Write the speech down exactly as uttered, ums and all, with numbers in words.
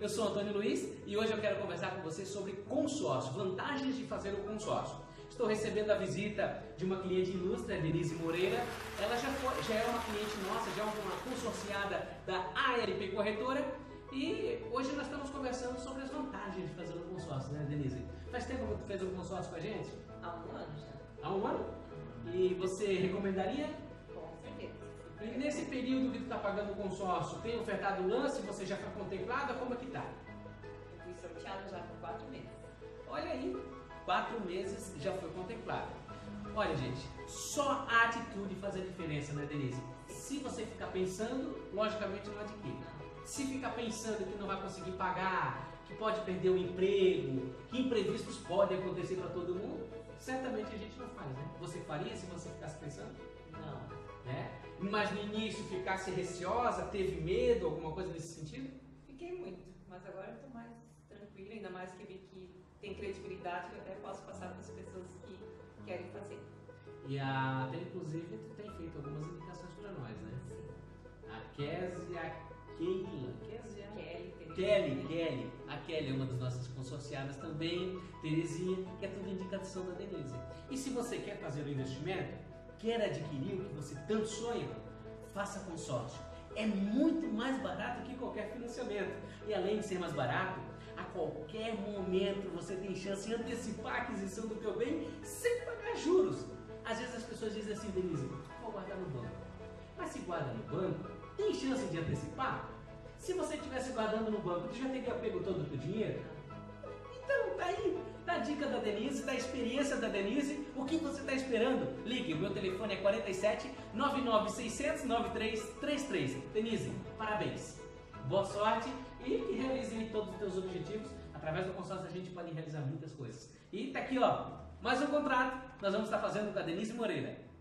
eu sou Antônio Luiz e hoje eu quero conversar com você sobre consórcio, vantagens de fazer o consórcio. Estou recebendo a visita de uma cliente ilustre, a Denise Moreira. Ela já, foi, já é uma cliente nossa, já é uma consorciada da A L P Corretora e hoje nós estamos conversando sobre as vantagens de fazer um consórcio, né, Denise? Faz tempo que tu fez um consórcio com a gente? Há um ano já. Há um ano? E você recomendaria? Com certeza. E nesse período que tu está pagando o consórcio, tem ofertado o lance? Você já foi contemplada? Como é que tá? Eu fui sorteada já por quatro meses. Olha aí, quatro meses já foi contemplada. Olha, gente, só a atitude faz a diferença, né, Denise? Se você ficar pensando, logicamente não adquire. Se ficar pensando que não vai conseguir pagar, que pode perder o emprego, que imprevistos podem acontecer para todo mundo, certamente a gente não faz, né? Você faria se você ficasse pensando? Não. Né? Mas no início ficasse receosa, teve medo, alguma coisa nesse sentido? Fiquei muito, mas agora eu estou mais tranquila, ainda mais que vi que tem credibilidade, eu até posso passar para as pessoas que querem fazer. E a, até inclusive tu tem feito algumas indicações para nós, né? Sim. A Kézia, a Keila, Kézia? Kelly, Terezinha. Kelly, Kelly. A Kelly é uma das nossas consorciadas também, Terezinha, que é tudo indicação da Denise. E se você quer fazer o investimento, quer adquirir o que você tanto sonha, faça consórcio. É muito mais barato que qualquer financiamento. E além de ser mais barato, a qualquer momento você tem chance de antecipar a aquisição do teu bem sem pagar juros. Às vezes as pessoas dizem assim, Denise, vou guardar no banco. Mas se guarda no banco, tem chance de antecipar? Se você estivesse guardando no banco, tu já teria pego todo o teu dinheiro? Então, tá aí, da dica da Denise, da experiência da Denise, o que você está esperando? Ligue, o meu telefone é quarenta e sete, nove nove seis zero zero, nove três três três. Denise, parabéns, boa sorte e que realize todos os teus objetivos. Através do consórcio a gente pode realizar muitas coisas. E tá aqui, ó, mais um contrato, nós vamos estar fazendo com a Denise Moreira.